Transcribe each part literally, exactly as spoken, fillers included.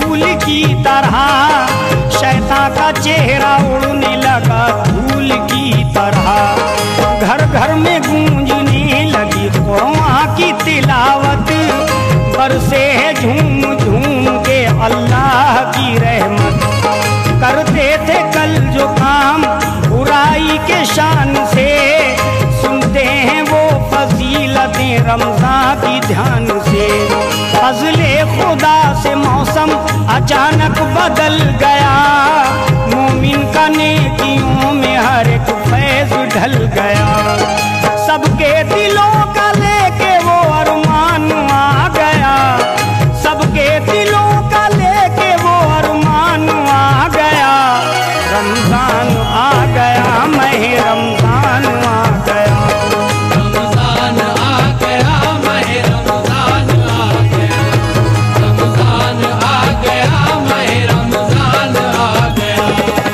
फूल की तरह, शैतान का चेहरा उड़ने लगा धूल की तरह। घर घर में गूंजने लगी कुरान की तिलावत, बरसे है झूम झूम के अल्लाह की रहमत। करते थे कल जो काम बुराई के शान से, सुनते हैं वो फजीलतें रमजान की ध्यान से। फजले खुदा से मौसम अचानक बदल गया, मोमिन का नेकियों में हर एक फैज ढल गया। सबके दिलों का लेके वो अरमान आ गया, सबके दिलों का लेके वो अरमान आ गया। रमजान आ गया, महे रमजान आ गया, रमजान आ गया, महे रमजान आ गया, रमजान आ गया, महे रमजान आ गया।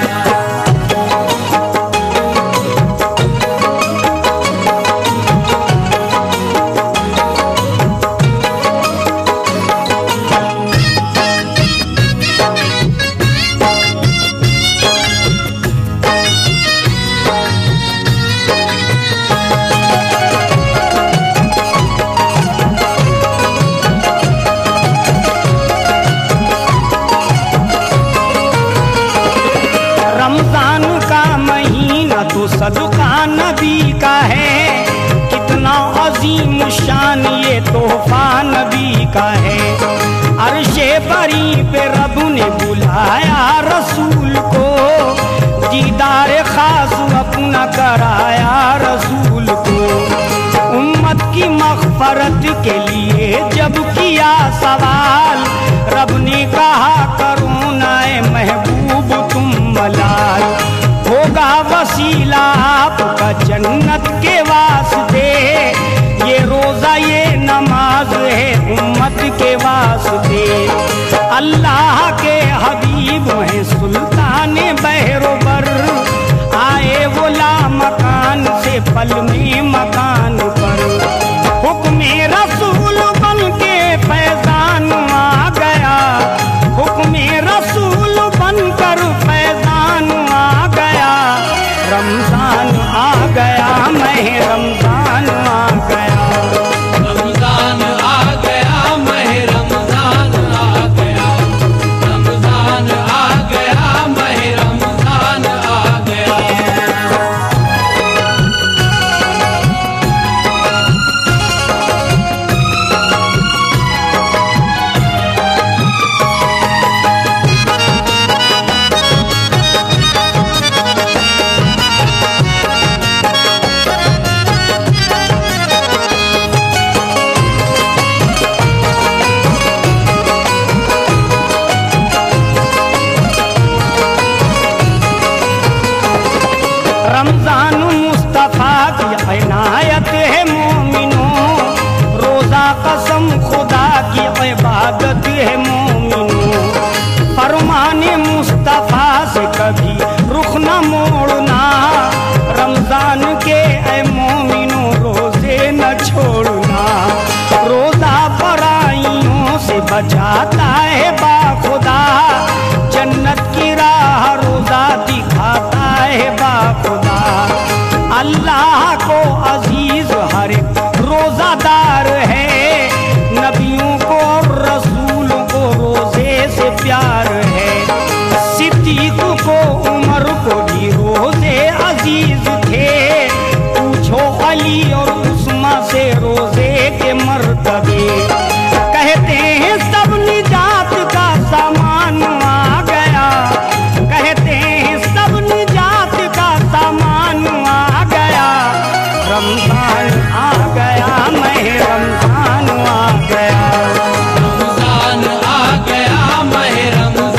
रमजान का महीना तो सदका नबी का है, कितना अजीम शान ये तोहफा नबी का है। अर्शे बरी पे रब ने बुलाया रसूल को, दीदार खास अपना कराया रसूल को। उम्मत की मग़फ़रत के लिए जब किया सवाल, रब ने कहा करो ना ए महबूब तुम मलाल। होगा वसीला आपका जन्नत के वास्ते, ये रोजा ये नमाज है उम्मत के वास्ते। अल्लाह के हबीब हैं सुल्तान बहरोबर, आए वो ला मकान से पल में मकान पर। हुक्मे रसूल बन के फैजान आ गया, हुक्मे रसूल बनकर फैजान आ गया। रमजान आ गया, महे रमजान आ गया, रमजान आ गया, महे रमजान आ गया, रमजान आ गया, महे रमजान आ गया। रमजान मुस्तफा की इनायत है मोमिनों, रोजा कसम खुदा की इबादत है मोमिनों। फरमाने मुस्तफा से कभी रुख न मोड़ना, रमजान के ए मोमिनों रोजे न छोड़ना। रोजा बुराइयों से बचाता है बाखुदा, जन्नत की राह रोजा दिखाता है बाखुदा। अल्लाह को अजीज हर एक रोजादार है, नबियों को और रसूलों को रोजे से प्यार है। सिद्दीक को उमर को भी रोजे अजीज थे, पूछो अली और उस्मा से रोजे के मर्तबे। कहते हैं सब निजात का सामान आ गया, कहते हैं सब निजात का सामान आ गया। रमजान आ गया, महे रमजान आ गया, रमजान आ गया, महे रमजान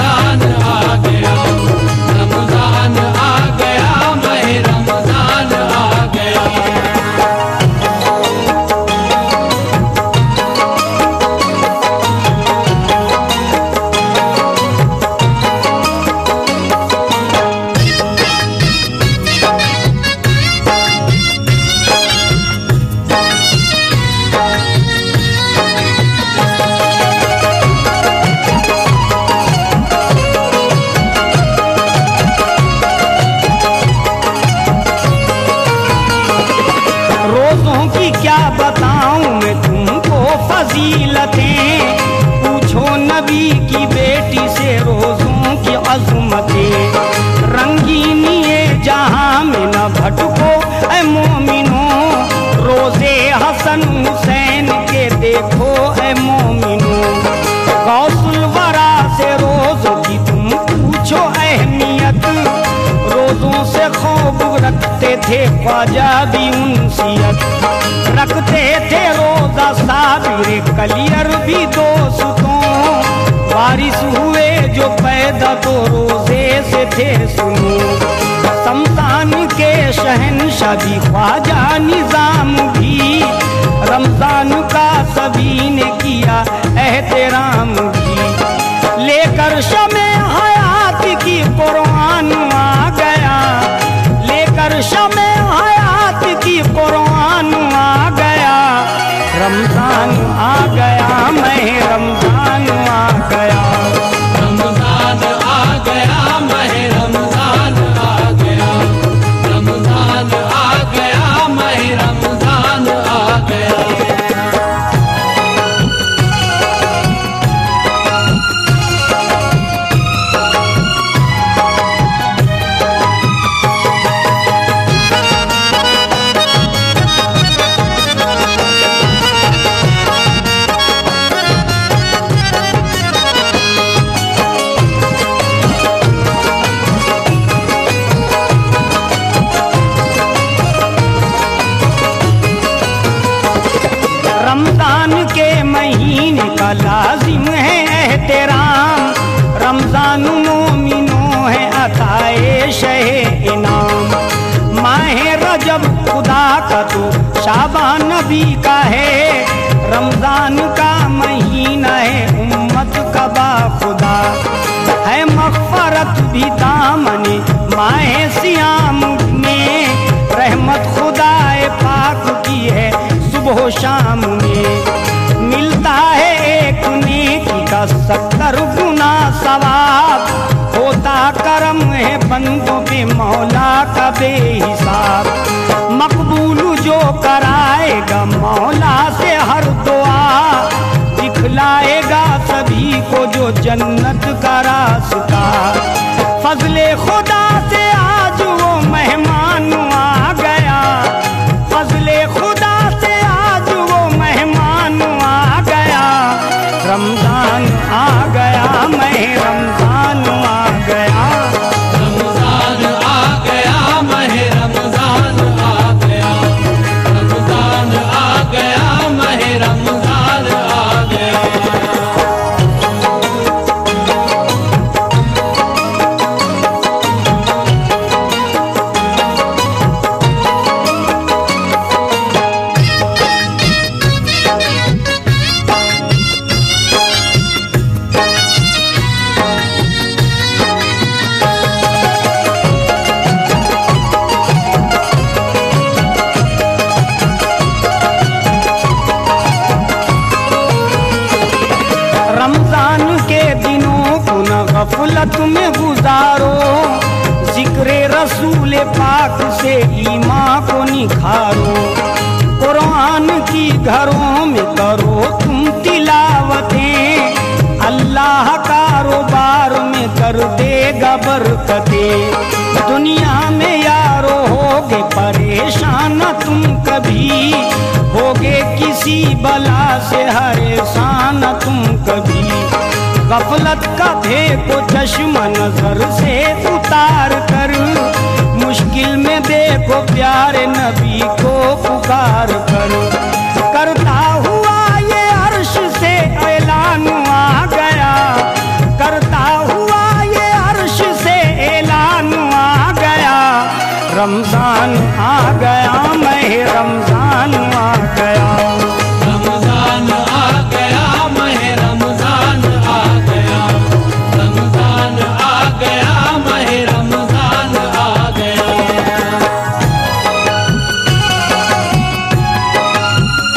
फजीलतें, पूछो नबी की बेटी से रोजों की अजमतें। रंगीनी ये जहां में न भटको ऐ मोमिनो, रोजे हसन हुसैन के देखो ऐ मोमिनो। गौसुल वरा से रोजों की तुम पूछो अहमियत, रोजों से खूब रखते थे ख्वाजा भी उनसियत। रखते थे रोजा साबिर कलियर भी दोस्तों, वारिस हुए जो पैदा तो रोजे से थे सुनो। समतान के शहंशाह भी ख्वाजा निजाम भी, रमजान का सभी ने किया एहतराम भी। लेकर शमे हयात की कुरान आ गया, लेकर शमे हयात की कुरान आ गया। रमजान आ गया मैं रमजान आ गया, रमजान आ गया मैं रमजान आ गया, रमजान आ गया मैं रमजान आ गया। रमजान के महीने का लाजिम है एहतराम, रमजान मोमिनो है अताए शहे इनाम। माहे रजब खुदा का तो शाबान नबी का है, रमजान का महीना है उम्मत का बाखुदा। है मग़फ़रत भी दामने माहे सियाम में, रहमत खुदाए पाक की है सुबह शाम में। मिलता है एक नेकी का सत्तर गुना सवाब, होता करम है बंदों पे मौला का बेहिसाब। मकबूल जो कराएगा मौला से हर दुआ, दिखलाएगा सभी को जो जन्नत का रास्ता। फजले खुदा से आज वो मेहमान आ गया, फजले खुदा से आज वो मेहमान आ गया। रमजान आ गया मैं रमजान आ गया, रमजान आ गया मैं रमजान आ गया, रमजान आ गया मैं रमजान आ गया। रमजान के दिनों को न गफलत में गुजारो, जिक्र रसूल पाक से ईमान को निखारो। कुरान की घरों में करो तुम तिलावतें, अल्लाह कारोबार में कर देगा बरकतें। दुनिया में यारो होगे परेशान तुम कभी, होगे किसी बला से हरेशान तुम कभी। गफलत का देखो चश्मा नजर से उतार कर, मुश्किल में देखो प्यारे नबी को पुकार कर। करता हुआ ये अर्श से ऐलान आ गया, करता हुआ ये अर्श से ऐलान आ गया। रमजान आ गया मैं रमजान आ गया, रमजान आ गया मैं रमजान आ गया, रमजान आ गया मैं रमजान आ गया।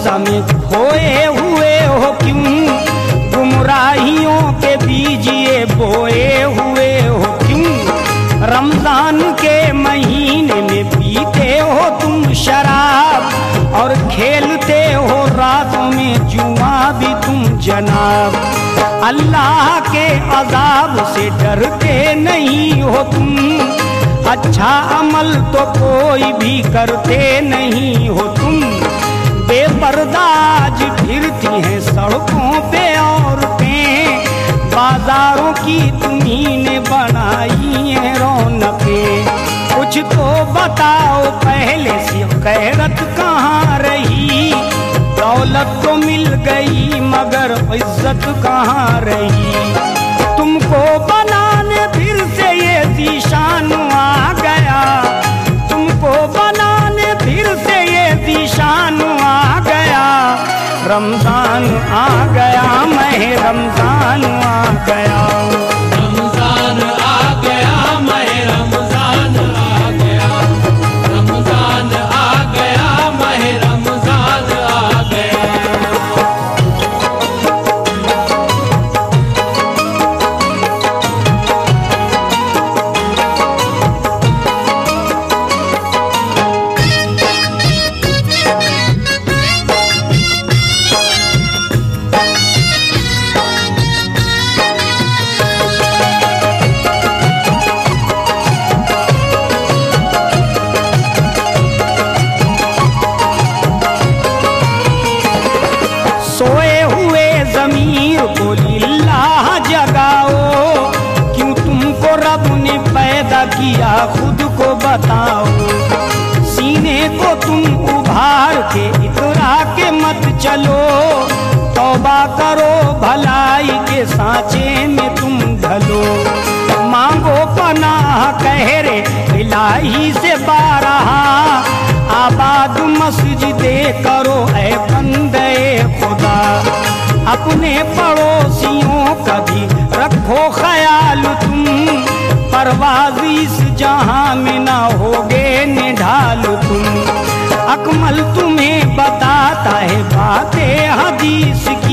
में खोए हुए हो क्यों, गुमराहियों के बीज ये बोए हुए हो क्यों। रमजान के महीने में पीते हो तुम शराब और खेलते हो रातों में जुआ भी तुम जनाब। अल्लाह के अजाब से डरते नहीं हो तुम, अच्छा अमल तो कोई भी करते नहीं हो तुम। बेपर्दा आज फिरती हैं सड़कों पे औरतें, बाजारों की तुम्ही ने बनाई है रौनकें। कुछ तो बताओ पहले से गैरत कहाँ रही, दौलत तो मिल गई मगर इज्जत कहाँ रही। तुमको बनाने फिर से ये जीशान आ गया, तुमको बनाने फिर से ये जीशान आ गया। रमजान आ गया, मैं रमजान आ गया। रमजान आ गया, मैं रमजान आ गया। रमजान आ गया, मैं रमजान आ गया। सोए हुए ज़मीर को लिल्लाह जगाओ, क्यों तुमको रब ने पैदा किया खुद को बताओ। सीने को तुम उभार के इतरा के मत चलो, तौबा करो भलाई के सांचे में तुम ढलो। मांगो पनाह कह रे इलाही से बारहा, आबाद मस्जिदे करो ऐ बंदे खुदा। अपने पड़ोसियों का भी रखो ख्याल तुम, परवाज़ इस जहां में ना होगे निढाल तुम। अकमल तुम्हें बताता है बातें हदीस की,